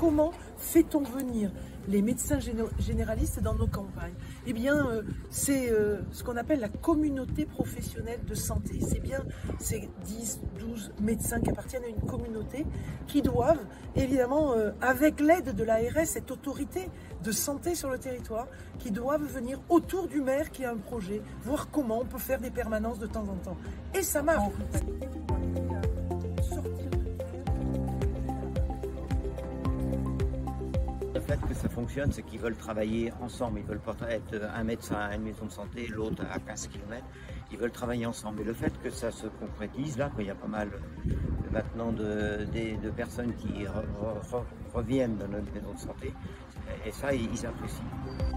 comment fait-on venir les médecins généralistes dans nos campagnes? Eh bien, c'est ce qu'on appelle la communauté professionnelle de santé. C'est bien ces 10, 12 médecins qui appartiennent à une communauté qui doivent, évidemment, avec l'aide de l'ARS, cette autorité de santé sur le territoire, qui doivent venir autour du maire qui a un projet, voir comment on peut faire des permanences de temps en temps. Et ça marche. Le fait que ça fonctionne, c'est qu'ils veulent travailler ensemble. Ils veulent pas être un médecin à une maison de santé, l'autre à 15 km. Ils veulent travailler ensemble. Et le fait que ça se concrétise, là, qu'il y a pas mal maintenant de personnes qui reviennent dans notre maison de santé, et ça, ils apprécient.